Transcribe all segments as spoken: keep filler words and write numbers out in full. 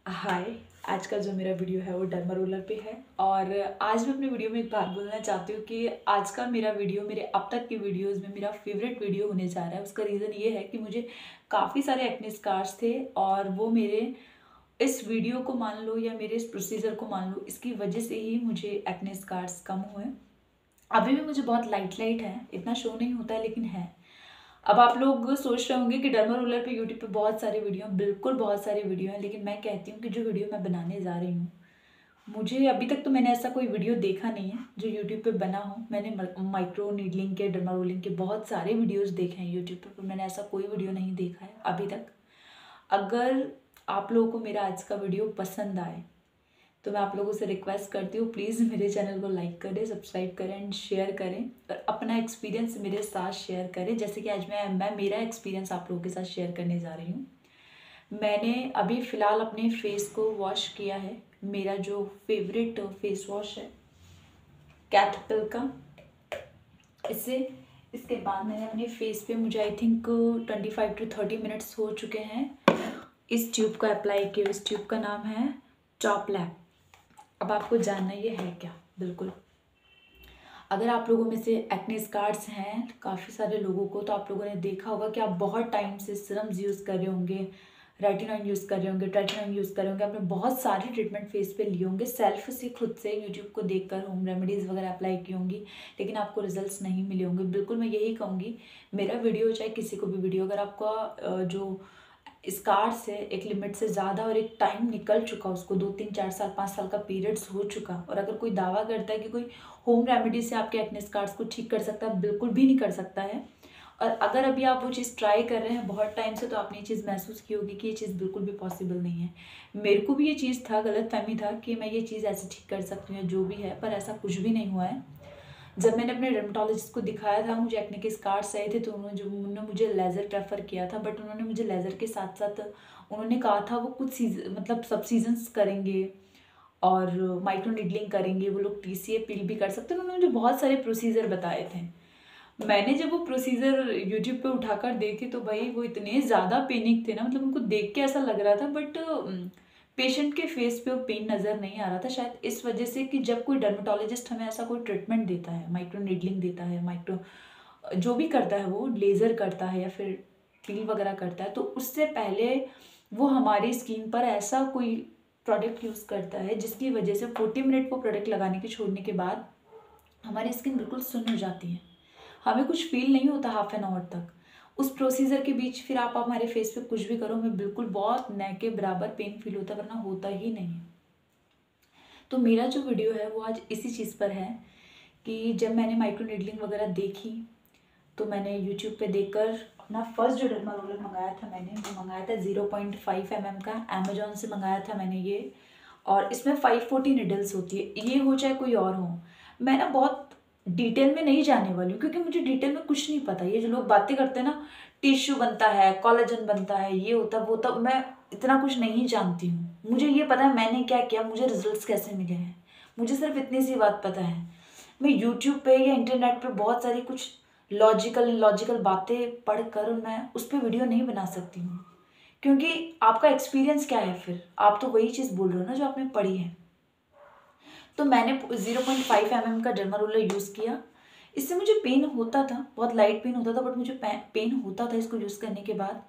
हाय। आज का जो मेरा वीडियो है वो डर्मा रोलर पे है और आज मैं अपने वीडियो में एक बात बोलना चाहती हूँ कि आज का मेरा वीडियो मेरे अब तक के वीडियोस में मेरा फेवरेट वीडियो होने जा रहा है। उसका रीज़न ये है कि मुझे काफ़ी सारे एक्ने स्कार्स थे और वो मेरे इस वीडियो को मान लो या मेरे इस प्रोसीजर को मान लो, इसकी वजह से ही मुझे एक्ने स्कार्स कम हुए। अभी भी मुझे बहुत लाइट लाइट है, इतना शो नहीं होता है लेकिन है। अब आप लोग सोच रहे होंगे कि डर्मा रोलर पे यूट्यूब पे बहुत सारे वीडियो हैं। बिल्कुल बहुत सारे वीडियो हैं, लेकिन मैं कहती हूँ कि जो वीडियो मैं बनाने जा रही हूँ, मुझे अभी तक तो मैंने ऐसा कोई वीडियो देखा नहीं है जो यूट्यूब पे बना हो। मैंने माइक्रो नीडलिंग के, डर्मा रोलिंग के बहुत सारे वीडियोस देखे हैं यूट्यूब पे, पर मैंने ऐसा कोई वीडियो नहीं देखा है अभी तक। अगर आप लोगों को मेरा आज का वीडियो पसंद आए तो मैं आप लोगों से रिक्वेस्ट करती हूँ, प्लीज़ मेरे चैनल को लाइक करें, सब्सक्राइब करें एंड शेयर करें और अपना एक्सपीरियंस मेरे साथ शेयर करें। जैसे कि आज मैं मैं मेरा एक्सपीरियंस आप लोगों के साथ शेयर करने जा रही हूँ। मैंने अभी फ़िलहाल अपने फेस को वॉश किया है। मेरा जो फेवरेट फेस वॉश है कैटपिल का, इससे इसके बाद मैंने अपने फेस पे, मुझे I think twenty five to thirty minutes हो चुके हैं, इस ट्यूब को अप्लाई किया। इस ट्यूब का नाम है टॉप लैब। अब आपको जानना ये है क्या? बिल्कुल। अगर आप लोगों में से एक्ने स्कार्स हैं काफ़ी सारे लोगों को, तो आप लोगों ने देखा होगा कि आप बहुत टाइम से सीरम्स यूज़ कर रहे होंगे, रेटिनॉइड यूज़ कर रहे होंगे, ट्रेटिनॉइड यूज़ कर रहे होंगे, आपने बहुत सारे ट्रीटमेंट फेस पे लिए होंगे, सेल्फ से खुद से यूट्यूब को देखकर होम रेमेडीज़ वगैरह अप्लाई की होंगी, लेकिन आपको रिजल्ट्स नहीं मिले होंगे। बिल्कुल मैं यही कहूँगी, मेरा वीडियो चाहे किसी को भी वीडियो, अगर आपका जो स्कार्स है एक लिमिट से ज़्यादा और एक टाइम निकल चुका, उसको दो तीन चार साल पाँच साल का पीरियड्स हो चुका, और अगर कोई दावा करता है कि कोई होम रेमेडी से आपके एक्ने स्कार्स को ठीक कर सकता है, बिल्कुल भी नहीं कर सकता है। और अगर अभी आप वो चीज़ ट्राई कर रहे हैं बहुत टाइम से, तो आपने ये चीज़ महसूस की होगी कि ये चीज़ बिल्कुल भी पॉसिबल नहीं है। मेरे को भी ये चीज़ था, गलत फहमी था कि मैं ये चीज़ ऐसे ठीक कर सकती हूँ जो भी है, पर ऐसा कुछ भी नहीं हुआ है। जब मैंने अपने डर्मेटोलॉजिस्ट को दिखाया था, मुझे एक्ने के स्कार्स आए थे, तो उन्होंने जो उन्होंने मुझे लेज़र प्रेफर किया था, बट उन्होंने मुझे लेज़र के साथ साथ उन्होंने कहा था वो कुछ सीजन मतलब सब सीजन्स करेंगे और माइक्रो नीडलिंग करेंगे, वो लोग टी सी ए पील भी कर सकते हैं। उन्होंने मुझे बहुत सारे प्रोसीजर बताए थे। मैंने जब वो प्रोसीजर यूट्यूब पे उठाकर देखे तो भाई वो इतने ज़्यादा पेनिक थे ना, मतलब उनको देख के ऐसा लग रहा था, बट पेशेंट के फेस पे वो पेन नज़र नहीं आ रहा था। शायद इस वजह से कि जब कोई डर्मेटोलॉजिस्ट हमें ऐसा कोई ट्रीटमेंट देता है, माइक्रो नीडलिंग देता है, माइक्रो जो भी करता है, वो लेज़र करता है या फिर पील वगैरह करता है, तो उससे पहले वो हमारी स्किन पर ऐसा कोई प्रोडक्ट यूज़ करता है जिसकी वजह से फोर्टी मिनट वो प्रोडक्ट लगाने के छोड़ने के बाद हमारी स्किन बिल्कुल सुन्न हो जाती है, हमें कुछ फील नहीं होता हाफ एन आवर तक। उस प्रोसीजर के बीच फिर आप हमारे फेस पे कुछ भी करो, हमें बिल्कुल बहुत न के बराबर पेन फील होता है, वरना होता ही नहीं है। तो मेरा जो वीडियो है वो आज इसी चीज़ पर है कि जब मैंने माइक्रो नीडलिंग वगैरह देखी, तो मैंने यूट्यूब पे देखकर अपना फर्स्ट जो डर्मा रोलर मंगाया था, मैंने वो मंगाया था zero point five M M का, अमेजोन से मंगाया था मैंने ये। और इसमें फाइव फोर्टी निडल्स होती है, ये हो चाहे कोई और हो। मैं ना बहुत डिटेल में नहीं जाने वाली हूँ, क्योंकि मुझे डिटेल में कुछ नहीं पता। ये जो लोग बातें करते हैं ना, टिश्यू बनता है, कोलेजन बनता है, ये होता है वो होता, मैं इतना कुछ नहीं जानती हूँ। मुझे ये पता है मैंने क्या किया, मुझे रिजल्ट्स कैसे मिले हैं, मुझे सिर्फ इतनी सी बात पता है। मैं यूट्यूब पे या इंटरनेट पे बहुत सारी कुछ लॉजिकल लॉजिकल बातें पढ़ कर मैं उस पर वीडियो नहीं बना सकती हूँ, क्योंकि आपका एक्सपीरियंस क्या है, फिर आप तो वही चीज़ बोल रहे हो ना जो आपने पढ़ी है। तो मैंने zero point five M M का डर्मा रोलर यूज़ किया। इससे मुझे पेन होता था, बहुत लाइट पेन होता था, बट मुझे पेन होता था इसको यूज़ करने के बाद।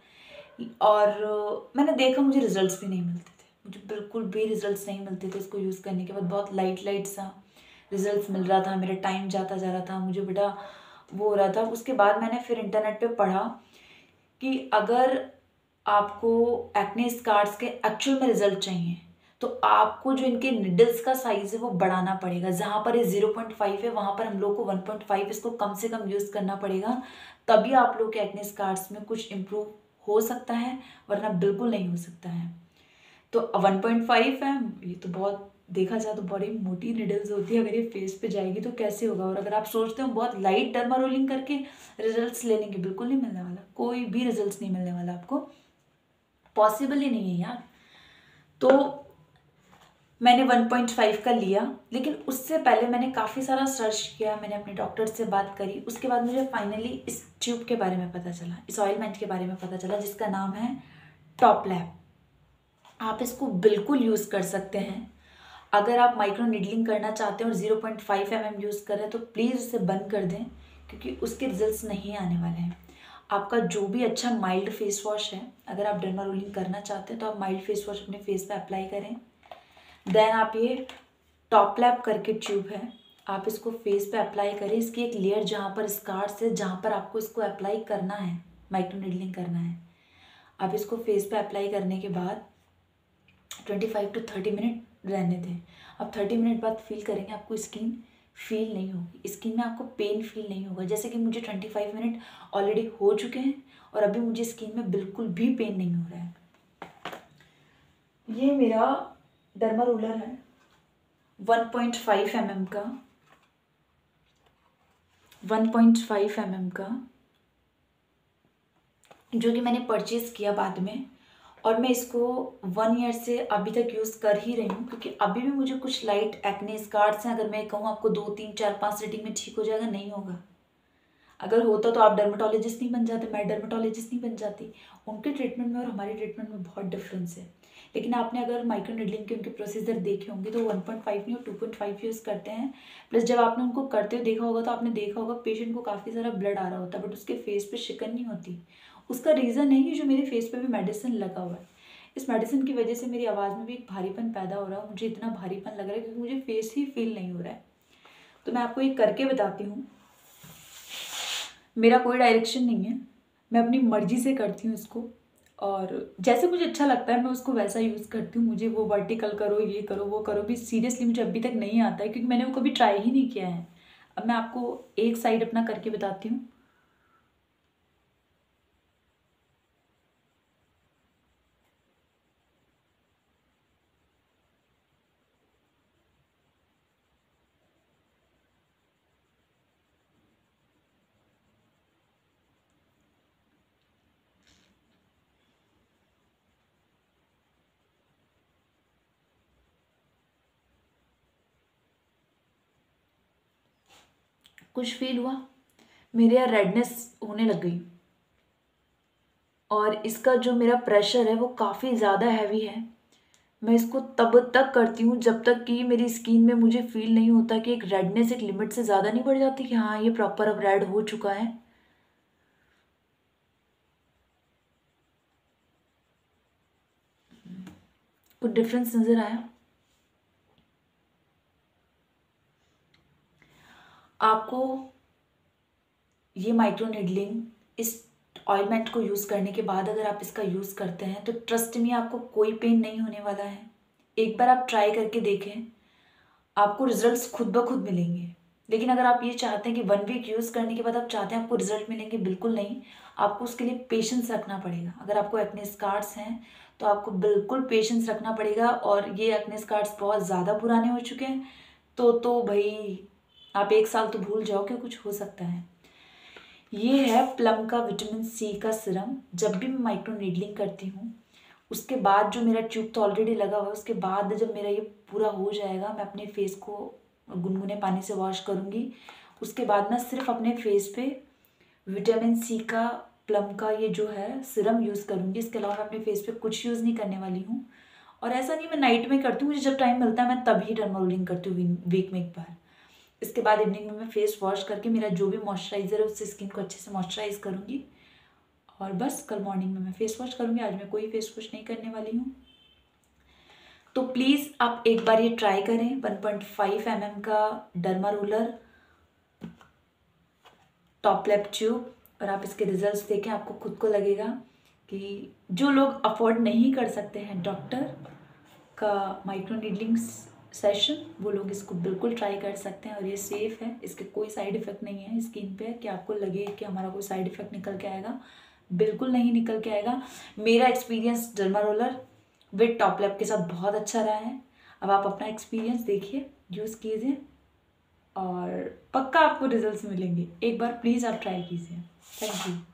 और मैंने देखा मुझे रिजल्ट्स भी नहीं मिलते थे, मुझे बिल्कुल भी रिजल्ट्स नहीं मिलते थे इसको यूज़ करने के बाद। बहुत लाइट लाइट सा रिजल्ट्स मिल रहा था, मेरा टाइम जाता जा रहा था, मुझे बेटा वो हो रहा था। उसके बाद मैंने फिर इंटरनेट पे पढ़ा कि अगर आपको एक्ने स्कार्स के एक्चुअल में रिजल्ट चाहिए, तो आपको जो इनके निडल्स का साइज़ है वो बढ़ाना पड़ेगा। जहाँ पर ये ज़ीरो पॉइंट फाइव है, वहाँ पर हम लोग को वन पॉइंट फाइव इसको कम से कम यूज़ करना पड़ेगा, तभी आप लोग के एक्ने स्कार्स में कुछ इम्प्रूव हो सकता है, वरना बिल्कुल नहीं हो सकता है। तो वन पॉइंट फाइव है, ये तो बहुत, देखा जाए तो बड़ी मोटी निडल्स होती है, अगर ये फेस पे जाएगी तो कैसे होगा। और अगर आप सोचते हो बहुत लाइट डर्मा रोलिंग करके रिजल्ट्स ले लेंगे, बिल्कुल नहीं मिलने वाला, कोई भी रिजल्ट्स नहीं मिलने वाला आपको, पॉसिबल ही नहीं है यार। तो मैंने वन पॉइंट फाइव का लिया, लेकिन उससे पहले मैंने काफ़ी सारा सर्च किया, मैंने अपने डॉक्टर से बात करी। उसके बाद मुझे फाइनली इस ट्यूब के बारे में पता चला, इस ऑयलमेंट के बारे में पता चला, जिसका नाम है टॉप लैब। आप इसको बिल्कुल यूज़ कर सकते हैं। अगर आप माइक्रो नीडलिंग करना चाहते हैं और zero point five M M use कर रहे हैं तो प्लीज़ उसे बंद कर दें, क्योंकि उसके रिजल्ट्स नहीं आने वाले हैं। आपका जो भी अच्छा माइल्ड फेस वॉश है, अगर आप डर्मा रोलिंग करना चाहते हैं तो आप माइल्ड फेस वॉश अपने फेस पे अप्लाई करें। देन आप ये टॉप लैप करके ट्यूब है, आप इसको फेस पे अप्लाई करें। इसकी एक लेयर जहाँ पर स्कार्स है, जहाँ पर आपको इसको अप्लाई करना है, माइक्रो नीडलिंग करना है, आप इसको फेस पे अप्लाई करने के बाद twenty five to thirty minute रहने दें। अब थर्टी मिनट बाद फील करेंगे, आपको स्किन फील नहीं होगी, स्किन में आपको पेन फील नहीं होगा। जैसे कि मुझे ट्वेंटी फाइव मिनट ऑलरेडी हो चुके हैं और अभी मुझे स्किन में बिल्कुल भी पेन नहीं हो रहा है। ये मेरा डर्मा रोलर है one point five M M का, one point five M M का, जो कि मैंने परचेज़ किया बाद में, और मैं इसको वन ईयर से अभी तक यूज़ कर ही रही हूँ, क्योंकि अभी भी मुझे कुछ लाइट एक्ने स्कार्स हैं। अगर मैं कहूँ आपको दो तीन चार पाँच सेटिंग में ठीक हो जाएगा, नहीं होगा। अगर होता तो आप डर्मेटोलॉजिस्ट नहीं बन जाते, मैं डर्मेटोलॉजिस्ट नहीं बन जाती। उनके ट्रीटमेंट में और हमारे ट्रीटमेंट में बहुत डिफरेंस है। लेकिन आपने अगर माइक्रो नीडलिंग के उनके प्रोसीजर देखे होंगे तो वन पॉइंट फाइव नहीं और टू पॉइंट फाइव यूज़ करते हैं। प्लस जब आपने उनको करते हुए देखा होगा तो आपने देखा होगा पेशेंट को काफ़ी सारा ब्लड आ रहा होता है, बट उसके फेस पे शिकन नहीं होती। उसका रीज़न है कि जो मेरे फेस पे भी मेडिसिन लगा हुआ है, इस मेडिसिन की वजह से मेरी आवाज़ में भी एक भारीपन पैदा हो रहा है। मुझे इतना भारीपन लग रहा है क्योंकि मुझे फेस ही फील नहीं हो रहा है। तो मैं आपको ये करके बताती हूँ। मेरा कोई डायरेक्शन नहीं है, मैं अपनी मर्जी से करती हूँ इसको, और जैसे मुझे अच्छा लगता है मैं उसको वैसा यूज़ करती हूँ। मुझे वो वर्टिकल करो, ये करो, वो करो भी सीरियसली मुझे अभी तक नहीं आता है, क्योंकि मैंने वो कभी ट्राई ही नहीं किया है। अब मैं आपको एक साइड अपना करके बताती हूँ। कुछ फील हुआ, मेरे यहाँ रेडनेस होने लग गई, और इसका जो मेरा प्रेशर है वो काफ़ी ज़्यादा हैवी है। मैं इसको तब तक करती हूँ जब तक कि मेरी स्किन में मुझे फील नहीं होता कि एक रेडनेस एक लिमिट से ज़्यादा नहीं बढ़ जाती कि हाँ ये प्रॉपर अब रेड हो चुका है। कुछ डिफरेंस नज़र आया आपको? ये माइक्रो नीडलिंग इस ऑइलमेंट को यूज़ करने के बाद अगर आप इसका यूज़ करते हैं तो ट्रस्ट में आपको कोई पेन नहीं होने वाला है। एक बार आप ट्राई करके देखें, आपको रिजल्ट्स खुद ब खुद मिलेंगे। लेकिन अगर आप ये चाहते हैं कि वन वीक यूज़ करने के बाद आप चाहते हैं आपको रिजल्ट मिलेंगे, बिल्कुल नहीं। आपको उसके लिए पेशेंस रखना पड़ेगा। अगर आपको एक्ने स्कार्स हैं तो आपको बिल्कुल पेशेंस रखना पड़ेगा, और ये एक्ने स्कार्स बहुत ज़्यादा पुराने हो चुके हैं तो तो भाई आप एक साल तो भूल जाओ कि कुछ हो सकता है। ये है प्लम का विटामिन सी का सिरम। जब भी मैं माइक्रो नीडलिंग करती हूँ उसके बाद जो मेरा ट्यूब तो ऑलरेडी लगा हुआ है, उसके बाद जब मेरा ये पूरा हो जाएगा मैं अपने फेस को गुनगुने पानी से वॉश करूँगी। उसके बाद मैं सिर्फ अपने फेस पे विटामिन सी का प्लम का ये जो है सिरम यूज़ करूँगी। इसके अलावा मैं अपने फेस पे कुछ यूज़ नहीं करने वाली हूँ। और ऐसा नहीं मैं नाइट में करती हूँ, मुझे जब टाइम मिलता है मैं तभी डर्मा रोलिंग करती हूँ वीक में एक बार। इसके बाद इवनिंग में मैं फेस वॉश करके मेरा जो भी मॉइस्चराइज़र है उससे स्किन को अच्छे से मॉइस्चराइज करूँगी, और बस कल मॉर्निंग में मैं फेस वॉश करूँगी। आज मैं कोई फेस वॉश नहीं करने वाली हूँ। तो प्लीज़ आप एक बार ये ट्राई करें। One point five M M का derma roller, top lap tube, और आप इसके रिजल्ट्स देखें। आपको खुद को लगेगा कि जो लोग अफोर्ड नहीं कर सकते हैं डॉक्टर का माइक्रो नीडलिंग सेशन, वो लोग इसको बिल्कुल ट्राई कर सकते हैं। और ये सेफ़ है, इसके कोई साइड इफ़ेक्ट नहीं है स्किन पे कि आपको लगे कि हमारा कोई साइड इफ़ेक्ट निकल के आएगा। बिल्कुल नहीं निकल के आएगा। मेरा experience derma roller with top lap के साथ बहुत अच्छा रहा है। अब आप अपना एक्सपीरियंस देखिए, यूज़ कीजिए, और पक्का आपको रिजल्ट्स मिलेंगे। एक बार प्लीज़ आप ट्राई कीजिए। Thank you.